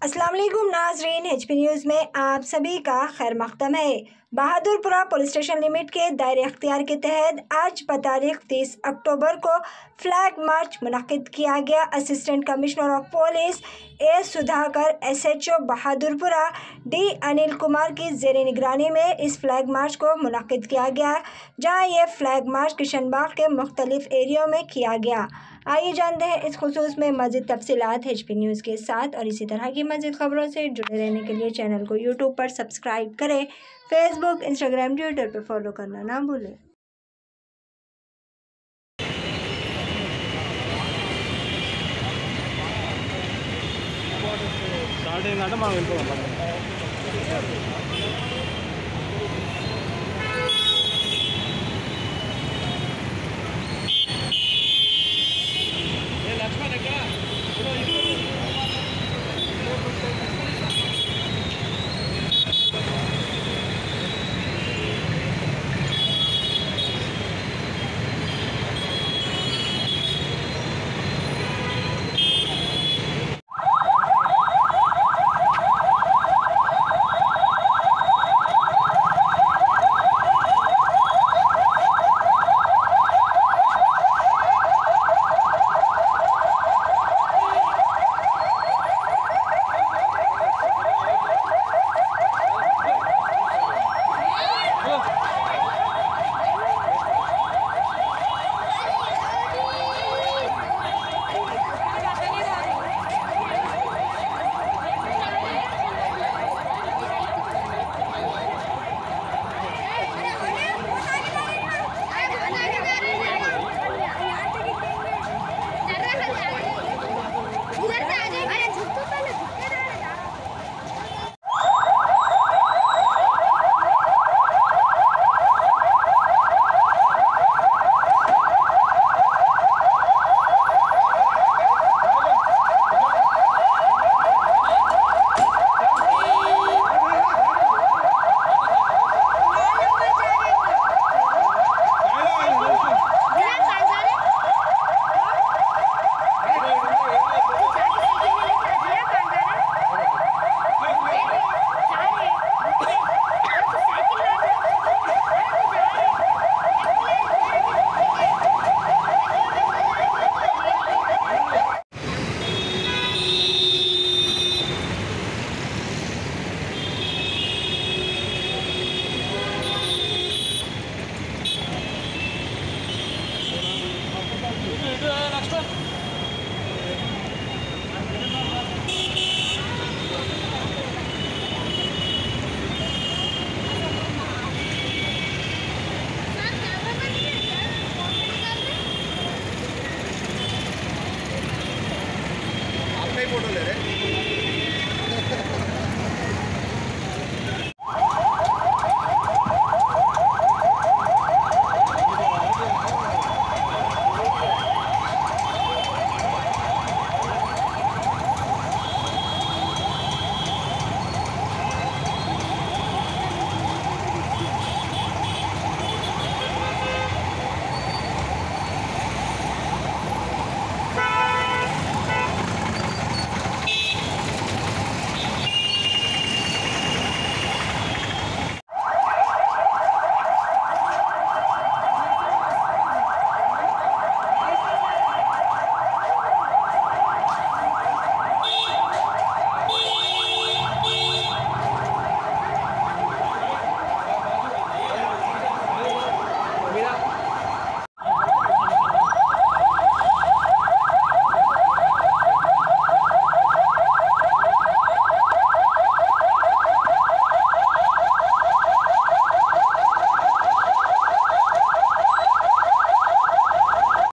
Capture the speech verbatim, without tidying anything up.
अस्सलाम वालेकुम नाज़रीन, एच पी न्यूज़ में आप सभी का खैर मक़दम है। बहादुरपुरा पुलिस स्टेशन लिमिट के दायरे अख्तियार के तहत आज बतारीख तीस अक्टूबर को फ्लैग मार्च मुनक़िद किया गया। Assistant commissioner of police A Sudhakar, S H O Bahadurpura D Anil Kumar की ज़ेर निगरानी में इस फ्लैग मार्च को मुनक़िद किया गया, जहाँ ये फ्लैग मार्च किशनबाग के मुख्तलिफ एरियो में किया गया। आइए जानते हैं इस खुसूस में मज़ीद तफसीलात एच पी न्यूज़ के साथ। और इसी तरह की मज़ीद ख़बरों से जुड़े रहने के लिए चैनल को यूट्यूब पर सब्सक्राइब करें, फेसबुक, इंस्टाग्राम, ट्विटर पर फॉलो करना ना भूलें। साढ़े